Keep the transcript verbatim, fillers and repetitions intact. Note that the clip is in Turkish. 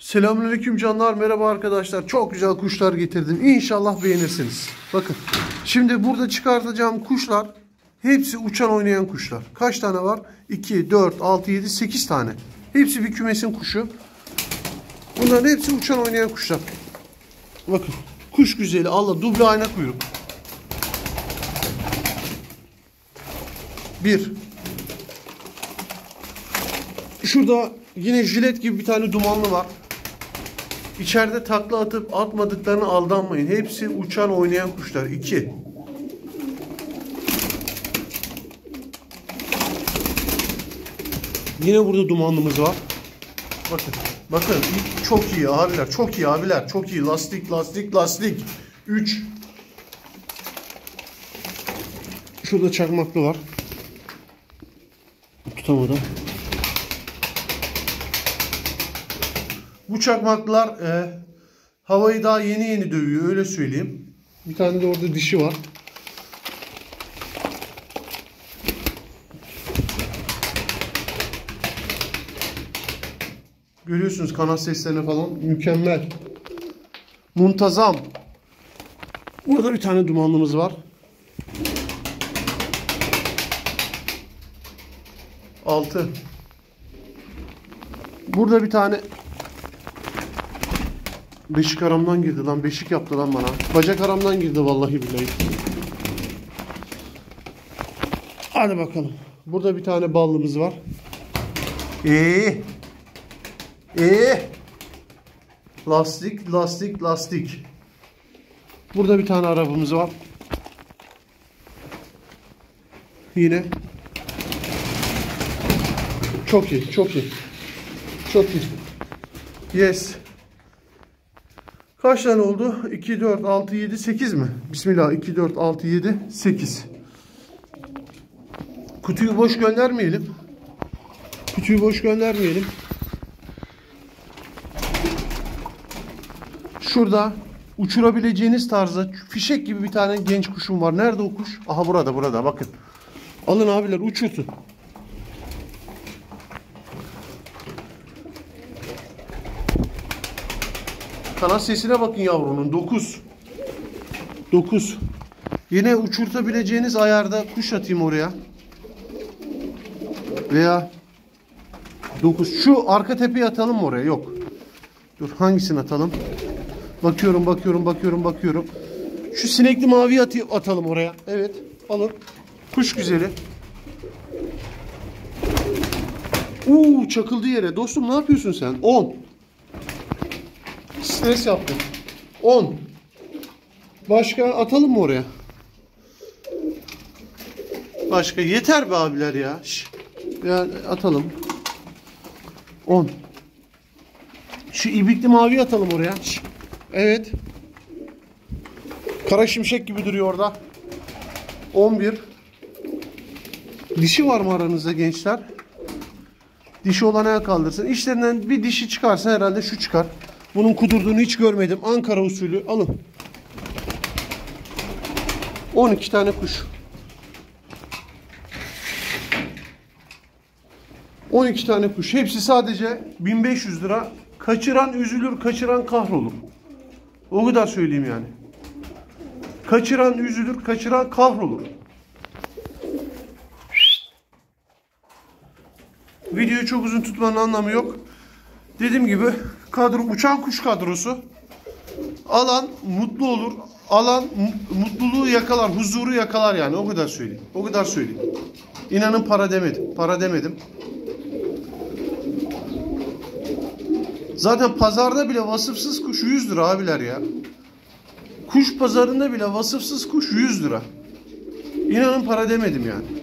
Selamünaleyküm canlar, merhaba arkadaşlar. Çok güzel kuşlar getirdim. İnşallah beğenirsiniz. Bakın. Şimdi burada çıkartacağım kuşlar hepsi uçan oynayan kuşlar. Kaç tane var? iki, dört, altı, yedi, sekiz tane. Hepsi bir kümesin kuşu. Bunların hepsi uçan oynayan kuşlar. Bakın. Kuş güzeli. Allah, duble ayna kuyruk. Bir. Şurada yine jilet gibi bir tane dumanlı var. İçeride takla atıp atmadıklarına aldanmayın. Hepsi uçan oynayan kuşlar. İki. Yine burada dumanlımız var. Bakın. Bakın. Çok iyi abiler. Çok iyi abiler. Çok iyi. Lastik, lastik, lastik. Üç. Şurada çakmaklı var. Tutamadım. Bu çakmaklar e, havayı daha yeni yeni dövüyor, öyle söyleyeyim. Bir tane de orada dişi var. Görüyorsunuz kanat seslerini falan, mükemmel. Muntazam. Burada bir tane dumanlımız var. Altı. Burada bir tane beşik aramdan girdi lan. Beşik yaptı lan bana. Bacak aramdan girdi vallahi billahi. Hadi bakalım. Burada bir tane ballımız var. Eee. Eee. Lastik, lastik, lastik. Burada bir tane arabamız var. Yine. Çok iyi, çok iyi. Çok iyi. Yes. Kaç tane oldu? iki, dört, altı, yedi, sekiz mi? Bismillah. iki, dört, altı, yedi, sekiz. Kutuyu boş göndermeyelim. Kutuyu boş göndermeyelim. Şurada uçurabileceğiniz tarzda fişek gibi bir tane genç kuşum var. Nerede o kuş? Aha, burada, burada. Bakın. Alın abiler, uçurtun. Kanat sesine bakın yavrunun. dokuz. dokuz. Yine uçurtabileceğiniz ayarda kuş atayım oraya. Veya dokuz. Şu arka tepeye atalım mı oraya? Yok. Dur, hangisini atalım? Bakıyorum, bakıyorum, bakıyorum, bakıyorum. Şu sinekli maviyi atayım, atalım oraya. Evet. Alın. Kuş güzeli. Uuu, çakıldı yere. Dostum, ne yapıyorsun sen? on. Stres yaptım. on. Başka atalım mı oraya? Başka yeter be abiler ya. Şş. Ya atalım. on. Şu ibikli mavi atalım oraya. Şş. Evet. Kara şimşek gibi duruyor orada. on bir. Dişi var mı aranızda gençler? Dişi olan el kaldırsın. İşlerinden bir dişi çıkarsa herhalde şu çıkar. Bunun kudurduğunu hiç görmedim. Ankara usulü. Alın. on iki tane kuş. on iki tane kuş. Hepsi sadece bin beş yüz lira. Kaçıran üzülür, kaçıran kahrolur. O kadar söyleyeyim yani. Kaçıran üzülür, kaçıran kahrolur. Videoyu çok uzun tutmanın anlamı yok. Dediğim gibi kadro, uçan kuş kadrosu. Alan mutlu olur. Alan mutluluğu yakalar, huzuru yakalar yani. O kadar söyleyeyim. O kadar söyleyeyim. İnanın para demedim. Para demedim. Zaten pazarda bile vasıfsız kuş yüz lira abiler ya. Kuş pazarında bile vasıfsız kuş yüz lira. İnanın para demedim yani.